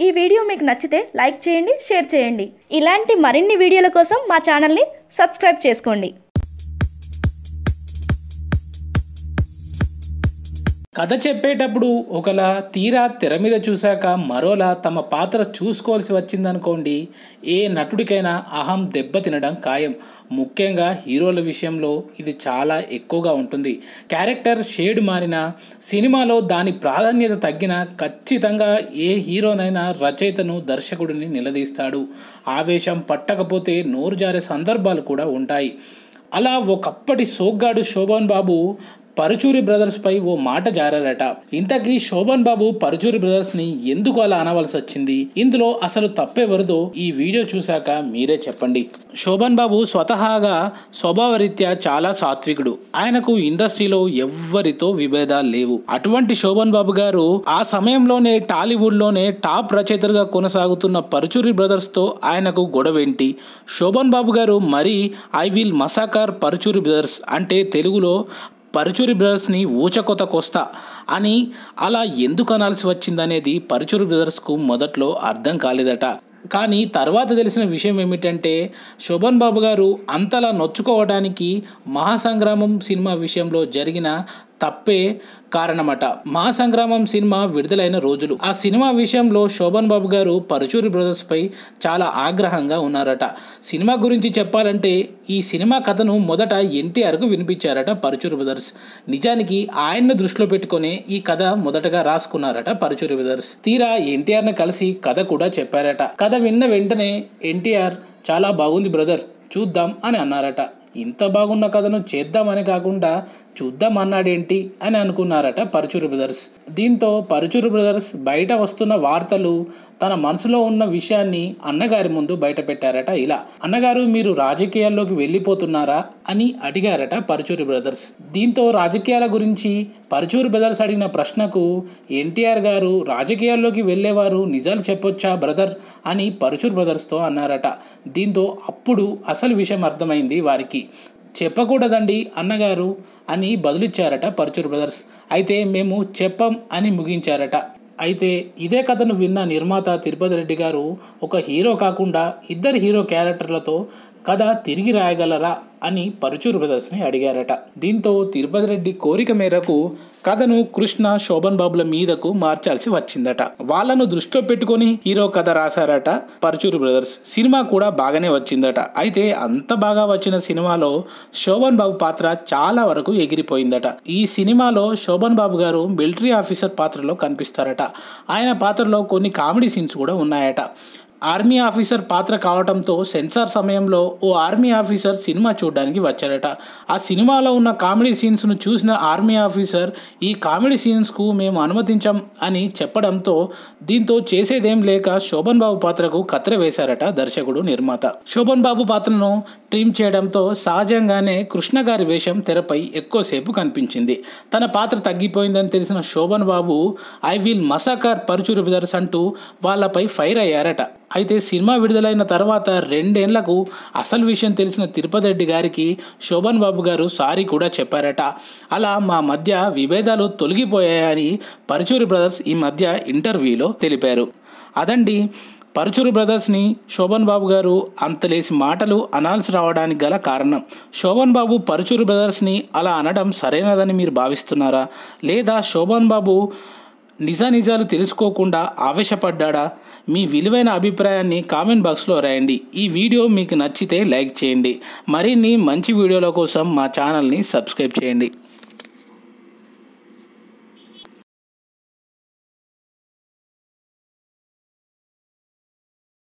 ఈ వీడియో మీకు నచ్చితే లైక్ చేయండి, షేర్ చేయండి. ఇలాంటి మరిన్ని వీడియోల కోసం మా ఛానల్ని సబ్స్క్రైబ్ చేసుకోండి. కథ చెప్పేటప్పుడు ఒకలా తీరా తెర మీద చూశాక మరోలా తమ పాత్ర చూసుకోవాల్సి వచ్చిందనుకోండి, ఏ నటుడికైనా అహం దెబ్బతినడం ఖాయం. ముఖ్యంగా హీరోల విషయంలో ఇది చాలా ఎక్కువగా ఉంటుంది. క్యారెక్టర్ షేడ్ మారినా, సినిమాలో దాని ప్రాధాన్యత తగ్గినా ఖచ్చితంగా ఏ హీరోనైనా రచయితను, దర్శకుడిని నిలదీస్తాడు. ఆవేశం పట్టకపోతే నోరు జారే సందర్భాలు కూడా ఉంటాయి. అలా ఒకప్పటి సోగ్గాడు శోభన్ బాబు పరుచూరి బ్రదర్స్ పై ఓ మాట జారారట. ఇంతకీ శోభన్ బాబు పరుచూరి బ్రదర్స్ ని ఎందుకు అలా అనవలసి వచ్చింది? ఇందులో అసలు తప్పెవరిదో ఈ వీడియో చూశాక మీరే చెప్పండి. శోభన్ బాబు స్వతహాగా స్వభావరీత్యా చాలా సాత్వికుడు. ఆయనకు ఇండస్ట్రీలో ఎవ్వరితో విభేదాలు లేవు. అటువంటి శోభన్ బాబు గారు ఆ సమయంలోనే టాలీవుడ్ లోనే టాప్ రచయితలుగా కొనసాగుతున్న పరుచూరి బ్రదర్స్ తో ఆయనకు గొడవేంటి? శోభన్ బాబు గారు మరీ I will massacre Paruchuri brothers అంటే తెలుగులో పరుచూరి బ్రదర్స్ని ఊచకొత కోస్తా అని అలా ఎందుకు అనాల్సి వచ్చిందనేది పరుచూరి బ్రదర్స్కు మొదట్లో అర్థం కాలేదట. కానీ తర్వాత తెలిసిన విషయం ఏమిటంటే, శోభన్ బాబు గారు అంతలా నొచ్చుకోవడానికి మహాసంగ్రామం సినిమా విషయంలో జరిగిన తప్పే కారణమట. మహాసంగ్రామం సినిమా విడుదలైన రోజులు. ఆ సినిమా విషయంలో శోభన్ బాబు గారు పరుచూరి బ్రదర్స్ పై చాలా ఆగ్రహంగా ఉన్నారట. సినిమా గురించి చెప్పాలంటే ఈ సినిమా కథను మొదట ఎన్టీఆర్కు వినిపించారట పరుచూరి బ్రదర్స్. నిజానికి ఆయన్ను దృష్టిలో పెట్టుకుని ఈ కథ మొదటగా రాసుకున్నారట పరుచూరి బ్రదర్స్. తీరా ఎన్టీఆర్ని కలిసి కథ కూడా చెప్పారట. కథ విన్న వెంటనే ఎన్టీఆర్ చాలా బాగుంది బ్రదర్, చూద్దాం అని అన్నారట. ఇంత బాగున్న కథను చేద్దామని కాకుండా చూద్దాం అన్నాడేంటి అని అనుకున్నారట పరుచూరి బ్రదర్స్. దీంతో పరుచూరి బ్రదర్స్ బయట వస్తున్న వార్తలు, తన మనసులో ఉన్న విషయాన్ని అన్నగారి ముందు బయట పెట్టారట. ఇలా, అన్నగారు మీరు రాజకీయాల్లోకి వెళ్ళిపోతున్నారా అని అడిగారట పరుచూరి బ్రదర్స్. దీంతో రాజకీయాల గురించి పరుచూరి బ్రదర్స్ అడిగిన ప్రశ్నకు ఎన్టీఆర్ గారు రాజకీయాల్లోకి వెళ్ళేవారు నిజాలు చెప్పొచ్చా బ్రదర్ అని పరుచూరి బ్రదర్స్తో అన్నారట. దీంతో అప్పుడు అసలు విషయం అర్థమైంది వారికి. చెప్పకూడదండి అన్నగారు అని బదులిచ్చారట పరుచూరి బ్రదర్స్. అయితే మేము చెప్పం అని ముగించారట. అయితే ఇదే కథను విన్న నిర్మాత తిరుపతి రెడ్డి గారు ఒక హీరో కాకుండా ఇద్దరు హీరో క్యారెక్టర్లతో కథ తిరిగి రాయగలరా అని పరుచూరి బ్రదర్స్ని అడిగారట. దీంతో తిరుపతి రెడ్డి కోరిక మేరకు కథను కృష్ణ, శోభన్ బాబుల మీదకు మార్చాల్సి వచ్చిందట. వాళ్ళను దృష్టిలో పెట్టుకుని హీరో కథ రాశారట పరుచూరి బ్రదర్స్. సినిమా కూడా బాగానే వచ్చిందట. అయితే అంత బాగా వచ్చిన సినిమాలో శోభన్ బాబు పాత్ర చాలా వరకు ఎగిరిపోయిందట. ఈ సినిమాలో శోభన్ బాబు గారు మిలిటరీ ఆఫీసర్ పాత్రలో కనిపిస్తారట. ఆయన పాత్రలో కొన్ని కామెడీ సీన్స్ కూడా ఉన్నాయట. ఆర్మీ ఆఫీసర్ పాత్ర కావడంతో సెన్సార్ సమయంలో ఓ ఆర్మీ ఆఫీసర్ సినిమా చూడడానికి వచ్చారట. ఆ సినిమాలో ఉన్న కామెడీ సీన్స్ను చూసిన ఆర్మీ ఆఫీసర్ ఈ కామెడీ సీన్స్కు మేము అనుమతించాం అని చెప్పడంతో దీంతో చేసేదేం లేక శోభన్ బాబు పాత్రకు కత్తెర వేశారట దర్శకుడు, నిర్మాత. శోభన్ బాబు పాత్రను ట్రిమ్ చేయడంతో సహజంగానే కృష్ణ గారి వేషం తెరపై ఎక్కువసేపు కనిపించింది. తన పాత్ర తగ్గిపోయిందని తెలిసిన Shobhan Babu I will massacre Paruchuri brothers అంటూ వాళ్ళపై ఫైర్ అయ్యారట. అయితే సినిమా విడుదలైన తర్వాత 2 ఏళ్లకు అసలు విషయం తెలిసిన తిరుపతి రెడ్డి గారికి శోభన్ బాబు గారు సారీ కూడా చెప్పారట. అలా మా మధ్య విభేదాలు తొలగిపోయాయని పరుచూరి బ్రదర్స్ ఈ మధ్య ఇంటర్వ్యూలో తెలిపారు. అదండి పరుచూరి బ్రదర్స్ని శోభన్ బాబు గారు అంతలేసి మాటలు అనాల్సి రావడానికి గల కారణం. శోభన్ బాబు పరుచూరి బ్రదర్స్ని అలా అనడం సరైనదని మీరు భావిస్తున్నారా? లేదా శోభన్ బాబు నిజాలు తెలుసుకోకుండా ఆవేశపడ్డా? మీ విలువైన అభిప్రాయాన్ని కామెంట్ బాక్స్లో రాయండి. ఈ వీడియో మీకు నచ్చితే లైక్ చేయండి. మరిన్ని మంచి వీడియోల కోసం మా ఛానల్ని సబ్స్క్రైబ్ చేయండి.